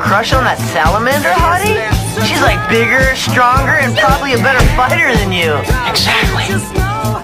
crush on that salamander hottie? She's like bigger, stronger, and probably a better fighter than you. Exactly.